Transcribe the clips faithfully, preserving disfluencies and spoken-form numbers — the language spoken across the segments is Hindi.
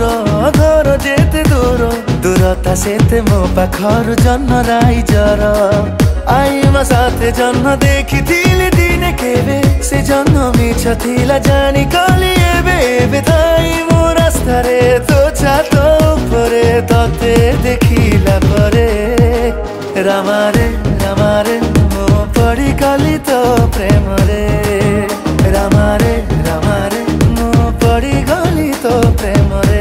दूर घर जेते दूर दूरता सेते मो पाखरु जन्म राई जर आईमा साथे जन्म देखी थिले दिने केबे से जन्म मिछ थिला जानी कली एबे एबे थाई मो रास्ता रे तो छातो परे तते देखिला परे रामा रे रामा रे मो पड़ी गली तो प्रेम रे रामा रे रामा रे मो पड़ी गली तो प्रेम रे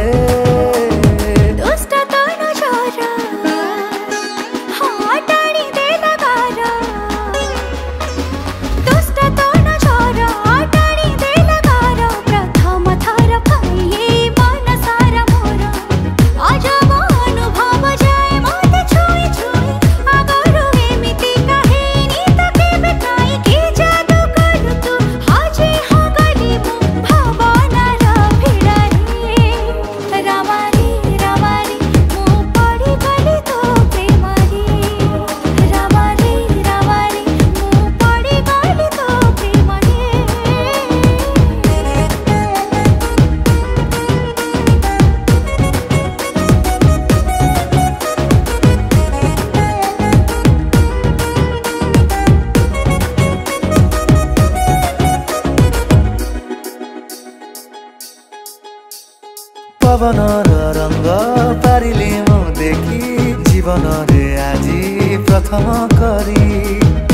पवन रंग पारिले मो देखी जीवन रे आजी प्रथम करी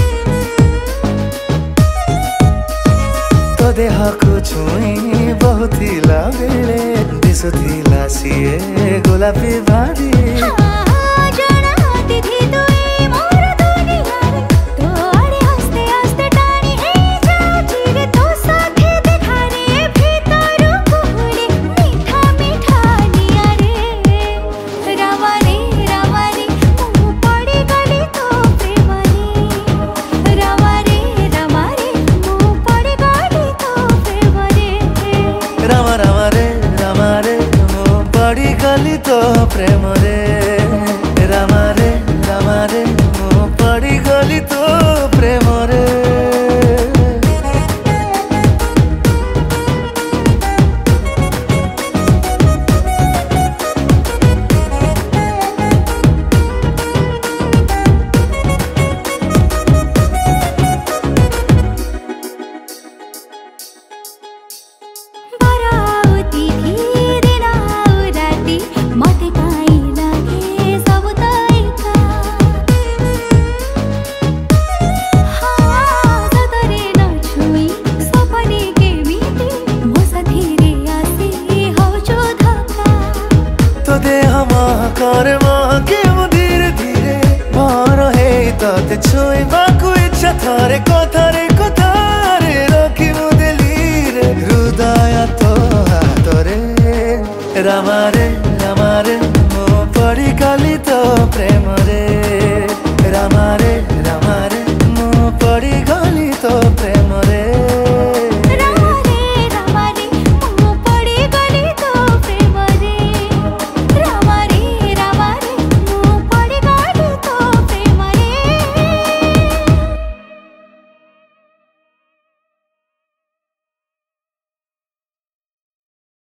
तो देह को छुई बहुत ही लगे दिसो थिला सिए गोलापी बारी तो प्रेम रे रामा रे रामा रे मो पड़ी गली तो प्रेम रे करे महके मो धीरे धीरे मर हे तते छुई बाकु इच्छा थरे कथारे कथारे रखी मो दिली रे हृदय तो हातरे रामा रे रामा रे मो पड़ी गली तो प्रेम रे।